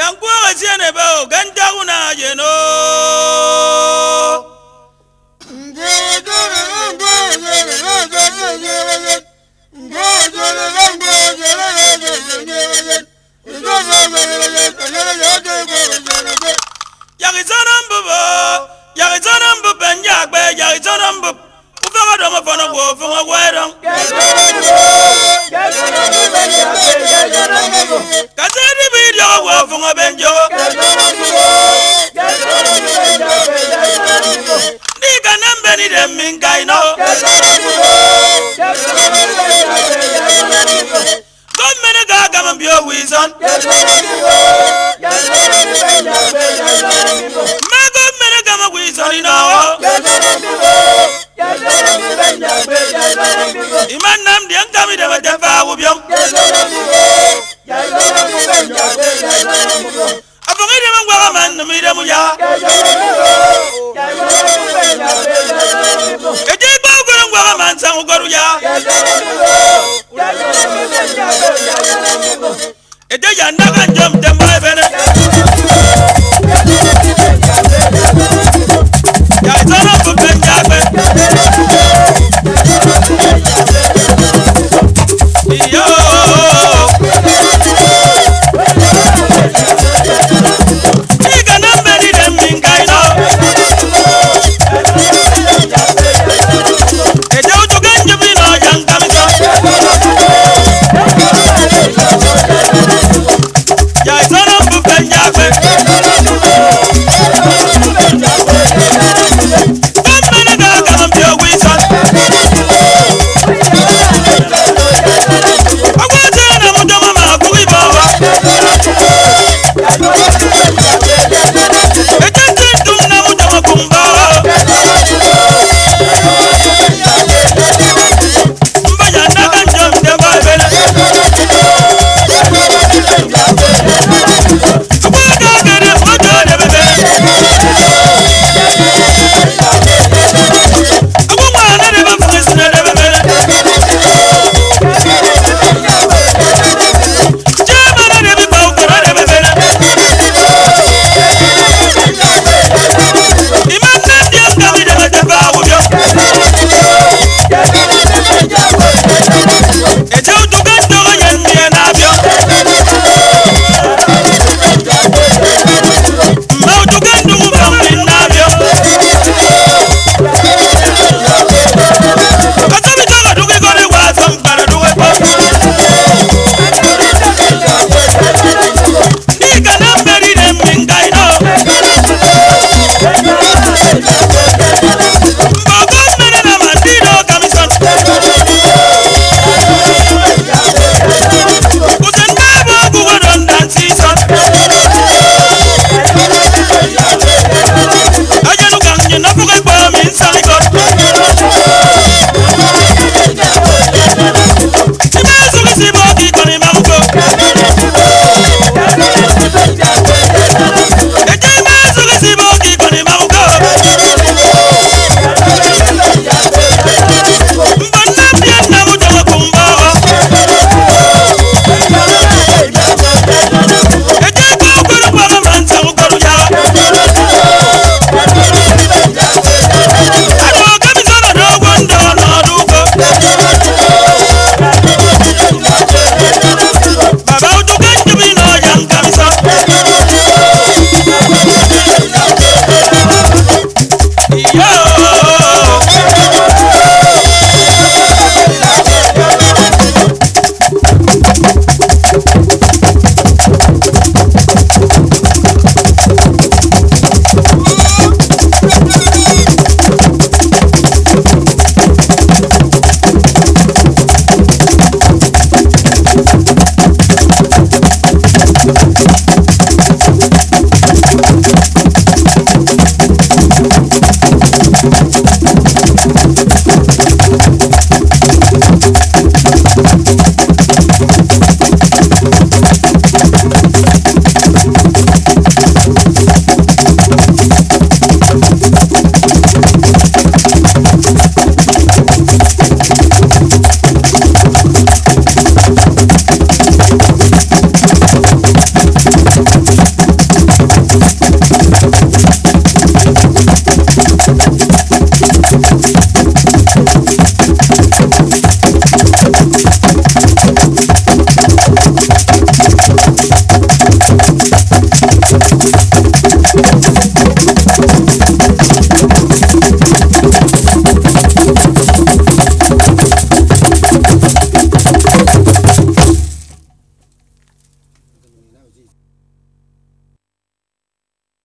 Yankuwa siene bao ganja una yeno. Yarizonambu benjagbe yarizonambu ufanga doma fana wo funga wedong. Kasedi video wo funga benjo. Nika nambe ni dem mingai no. Gomene gaga mambio wizon. Mago mene gama wizon ino. Iman nam diang kami dapat jumpa wubyong. Apa ngi dem ngwa man mi dem ya. Eje ba ko ngwa man sang ko ya. Eje ya ndaga jom dem